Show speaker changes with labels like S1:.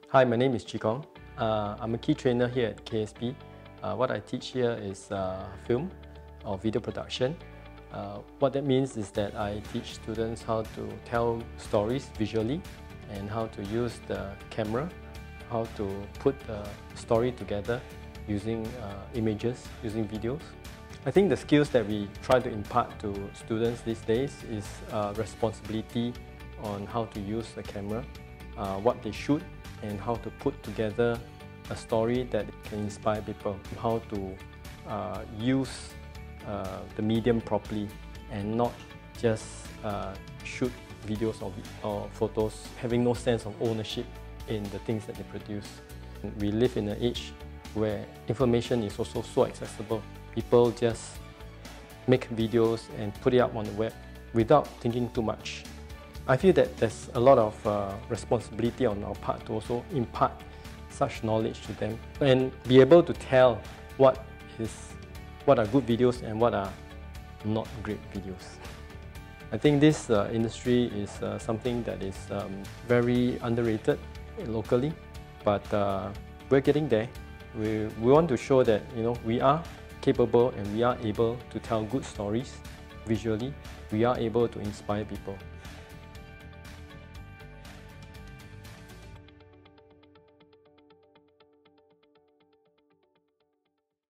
S1: Hi, my name is Chikong. I'm a key trainer here at KSP. What I teach here is film or video production. What that means is that I teach students how to tell stories visually and how to use the camera, how to put the story together using images, using videos. I think the skills that we try to impart to students these days is responsibility on how to use the camera, what they shoot, and how to put together a story that can inspire people, how to use the medium properly and not just shoot videos or photos having no sense of ownership in the things that they produce. We live in an age where information is also so accessible. People just make videos and put it up on the web without thinking too much. I feel that there's a lot of responsibility on our part to also impart such knowledge to them and be able to tell what are good videos and what are not great videos. I think this industry is something that is very underrated locally, but we're getting there. We want to show that we are capable and we are able to tell good stories visually. We are able to inspire people.